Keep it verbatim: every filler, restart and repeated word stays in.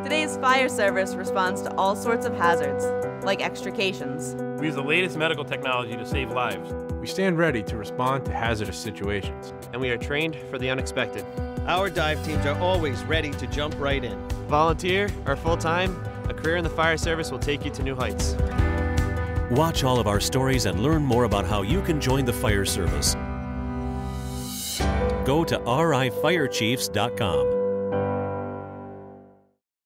Today's fire service responds to all sorts of hazards, like extrications. We use the latest medical technology to save lives. We stand ready to respond to hazardous situations. And we are trained for the unexpected. Our dive teams are always ready to jump right in. Volunteer or full-time, a career in the fire service will take you to new heights. Watch all of our stories and learn more about how you can join the fire service. Go to R I fire chiefs dot com.